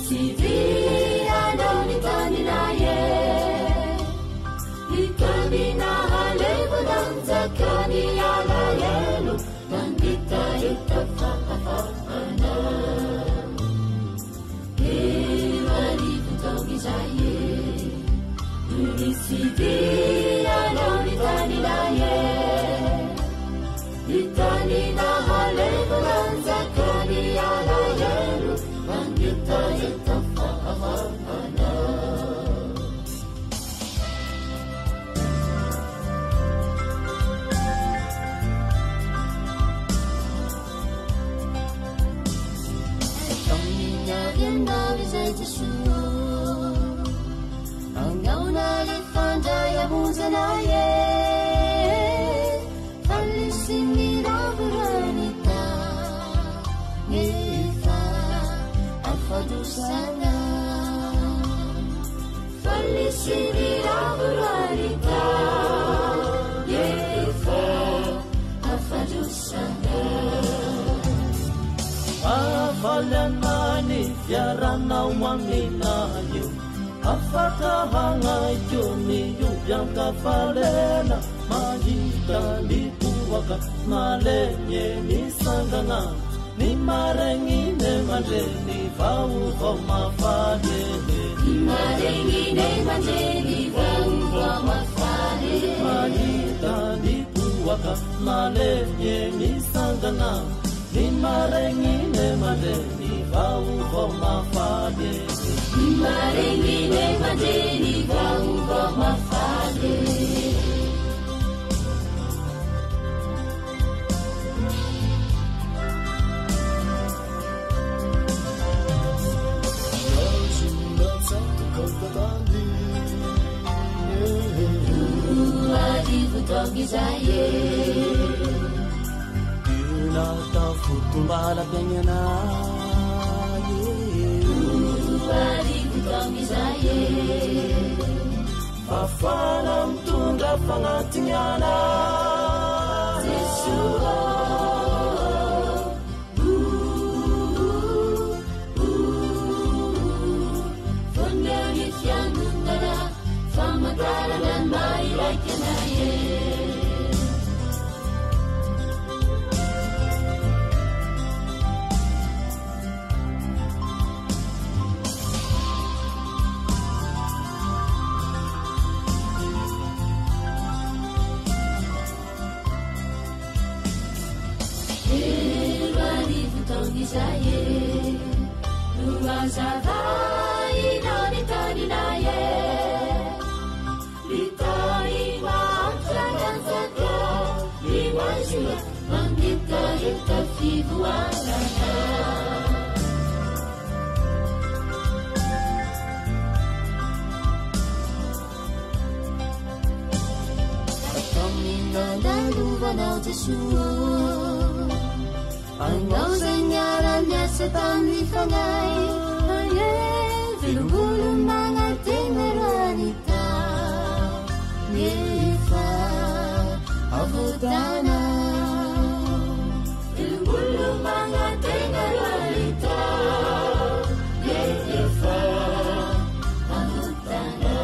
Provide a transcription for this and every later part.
Sivirianao ni taninaye Ikanina halebunan zakani alayelu Nandita itafafafana Evali kutongi zaye Sivirianao ni taninaye Ikanina halebunan zakani alayelu Nandita itafafafana Anggaunalifandaya muzanaye Kalisimiraburanita Ngefa afadusana Kalisimiraburanita Ngefa afadusana Afalanani fiaranau maminayo Afakahangay juni yubyang kafalena Mahita lipuwaka malenye ni sangana Ni marengine maleni vauva mafalene Ni marengine maleni vauva mafalene Mahita lipuwaka malenye ni sangana Ni marengine maleni vauva mafalene Ni marengine maleni vauva mafalene Alivutongi zaye Inatafutumbala kenyana Alivutongi zaye Fafana mtunda fangatinyana Yeshua Fondani fianungana Famatara dan mailakenaye Zaye, luazavai nani tani naye, litai maaflagan zaka, liwajua mangita itafibuana. Kamina dalu vanau Jesua. Angau senyarannya setang di fangai Aye, vilubulun mga tingeranita Ngefa, avutana Vilubulun mga tingeranita Ngefa, avutana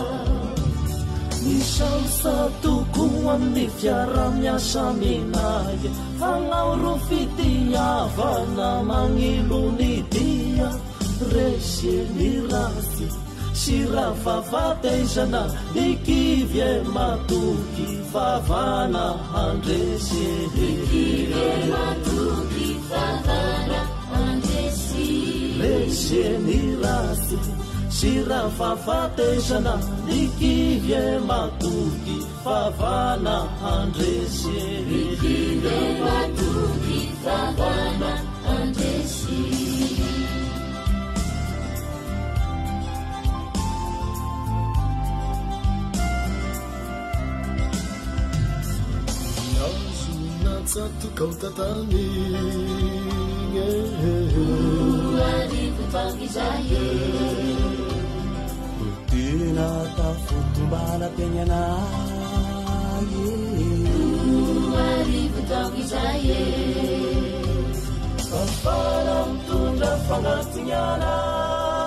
Nisang satu kuwan di fiaramnya saminaye Fangau rufitiya fana mangiluni dia Resye nirasi Shirafa fatejana Ikivye matuki favana andresye Ikivye matuki favana andresye Resye nirasi Shirafa fatejana Ikivye matuki favana andresye Ikivye matuki favana andresye Satu kau tatami Alivutong izaye Rutina tafutumbala kenyana Alivutong izaye Kafalam tunda fangatinyana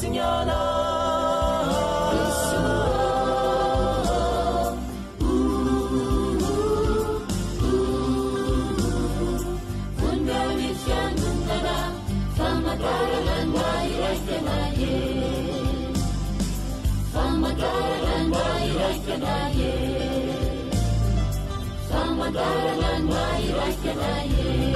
fisignana Fundami fianungana famatarangan wairaikanaye famatarangan wairaikanaye famatarangan wairaikanaye